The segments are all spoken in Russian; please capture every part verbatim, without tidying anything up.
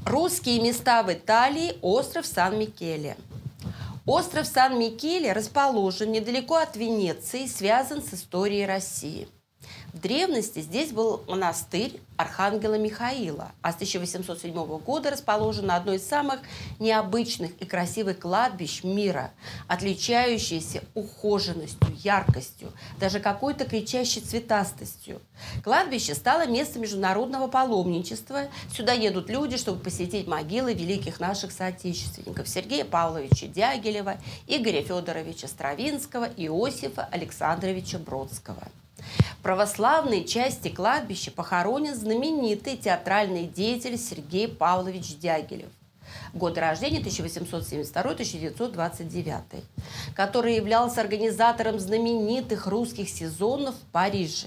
Русские места в Италии – остров Сан-Микеле. Остров Сан-Микеле расположен недалеко от Венеции, связан с историей России. В древности здесь был монастырь Архангела Михаила, а с тысяча восемьсот седьмого года расположено одно из самых необычных и красивых кладбищ мира, отличающееся ухоженностью, яркостью, даже какой-то кричащей цветастостью. Кладбище стало местом международного паломничества. Сюда едут люди, чтобы посетить могилы великих наших соотечественников Сергея Павловича Дягилева, Игоря Федоровича Стравинского, Иосифа Александровича Бродского. В православной части кладбища похоронен знаменитый театральный деятель Сергей Павлович Дягилев, годы рождения тысяча восемьсот семьдесят второй — тысяча девятьсот двадцать девятый, который являлся организатором знаменитых русских сезонов в Париже.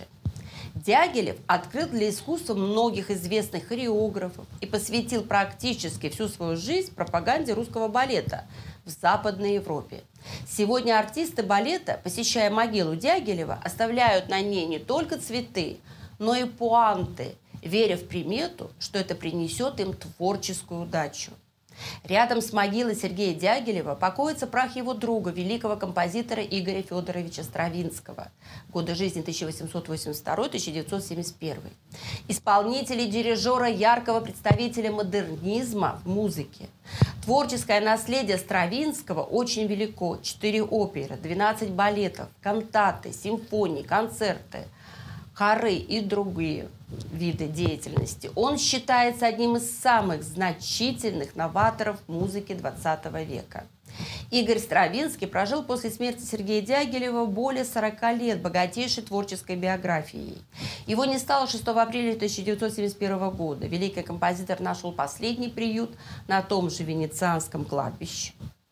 Дягилев открыл для искусства многих известных хореографов и посвятил практически всю свою жизнь пропаганде русского балета в Западной Европе. Сегодня артисты балета, посещая могилу Дягилева, оставляют на ней не только цветы, но и пуанты, веря в примету, что это принесет им творческую удачу. Рядом с могилой Сергея Дягилева покоится прах его друга, великого композитора Игоря Федоровича Стравинского, годы жизни тысяча восемьсот восемьдесят второй — тысяча девятьсот семьдесят первый, исполнителя и дирижера, яркого представителя модернизма в музыке. Творческое наследие Стравинского очень велико: четыре оперы, двенадцать балетов, кантаты, симфонии, концерты, хоры и другие виды деятельности. Он считается одним из самых значительных новаторов музыки двадцатого века. Игорь Стравинский прожил после смерти Сергея Дягилева более сорока лет богатейшей творческой биографией. Его не стало шестого апреля тысяча девятьсот семьдесят первого года. Великий композитор нашел последний приют на том же венецианском кладбище.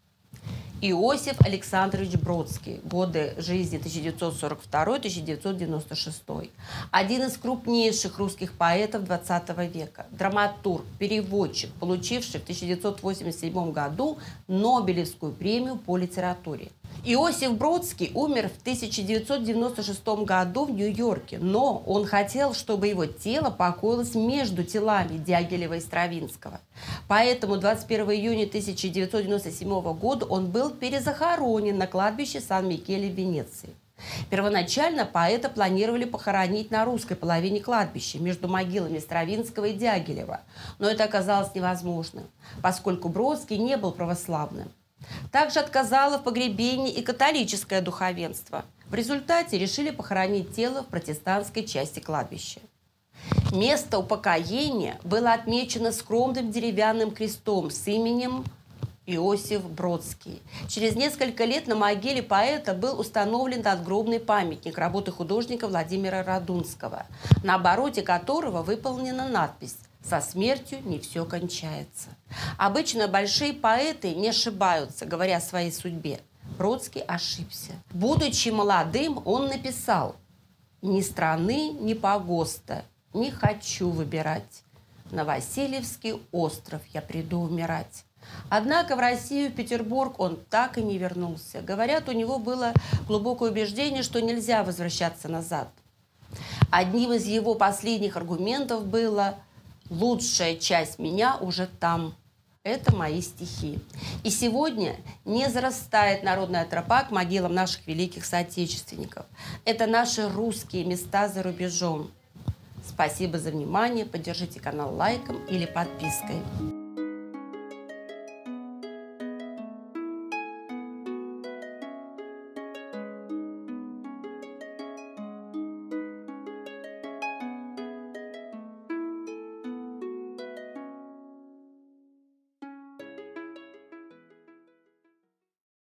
Иосиф Александрович Бродский, годы жизни тысяча девятьсот сорок второй — тысяча девятьсот девяносто шестой. Один из крупнейших русских поэтов двадцатого века, драматург, переводчик, получивший в тысяча девятьсот восемьдесят седьмом году Нобелевскую премию по литературе. Иосиф Бродский умер в тысяча девятьсот девяносто шестом году в Нью-Йорке, но он хотел, чтобы его тело покоилось между телами Дягилева и Стравинского. Поэтому двадцать первого июня тысяча девятьсот девяносто седьмого года он был перезахоронен на кладбище Сан-Микеле в Венеции. Первоначально поэта планировали похоронить на русской половине кладбища, между могилами Стравинского и Дягилева, но это оказалось невозможным, поскольку Бродский не был православным. Также отказало в погребении и католическое духовенство. В результате решили похоронить тело в протестантской части кладбища. Место упокоения было отмечено скромным деревянным крестом с именем Иосиф Бродский. Через несколько лет на могиле поэта был установлен надгробный памятник работы художника Владимира Радунского, на обороте которого выполнена надпись: «Со смертью не все кончается». Обычно большие поэты не ошибаются, говоря о своей судьбе. Бродский ошибся. Будучи молодым, он написал: «Ни страны, ни погоста не хочу выбирать. На Васильевский остров я приду умирать». Однако в Россию, в Петербург он так и не вернулся. Говорят, у него было глубокое убеждение, что нельзя возвращаться назад. Одним из его последних аргументов было: «Лучшая часть меня уже там. Это мои стихи». И сегодня не зарастает народная тропа к могилам наших великих соотечественников. Это наши русские места за рубежом. Спасибо за внимание. Поддержите канал лайком или подпиской.